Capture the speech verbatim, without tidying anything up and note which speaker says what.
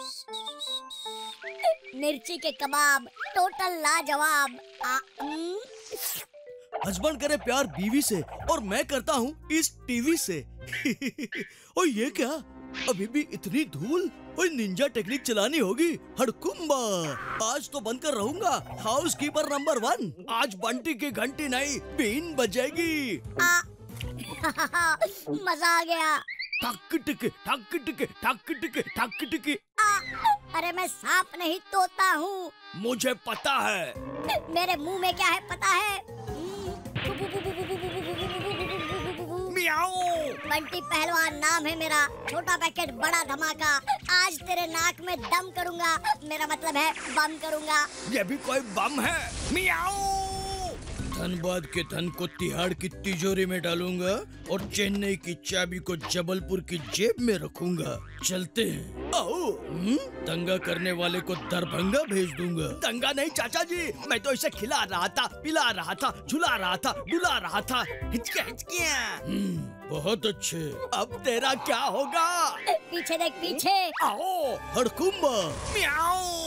Speaker 1: मिर्ची के कबाब टोटल लाजवाब।
Speaker 2: हस्बैंड करे प्यार बीवी से और मैं करता हूँ इस टीवी से। और ये क्या, अभी भी इतनी धूल? कोई निंजा टेक्निक चलानी होगी। हड़कुम्बा, आज तो बनकर रहूंगा हाउस कीपर नंबर वन। आज बंटी की घंटी नहीं बीन बजेगी।
Speaker 1: मजा आ गया।
Speaker 2: ठक टिक ठक टिक ठक टिक ठक टिक।
Speaker 1: अरे मैं सांप नहीं तोता हूँ।
Speaker 2: मुझे पता है।
Speaker 1: मेरे मुंह में क्या है पता है? बंटी पहलवान नाम है मेरा। छोटा पैकेट बड़ा धमाका। आज तेरे नाक में दम करूंगा, मेरा मतलब है बम करूंगा।
Speaker 2: ये भी कोई बम है? मियाओ। धनबाद के धन को तिहाड़ की तिजोरी में डालूंगा और चेन्नई की चाबी को जबलपुर की जेब में रखूंगा। चलते हैं। आओ। दंगा करने वाले को दरभंगा भेज दूंगा। दंगा नहीं चाचा जी, मैं तो इसे खिला रहा था, पिला रहा था, झुला रहा था, डुला रहा था। हिचकिया हिचकिया। बहुत अच्छे। अब तेरा क्या होगा?
Speaker 1: पीछे देख पीछे।
Speaker 2: आओ हड़कुम्बा। मियाओ।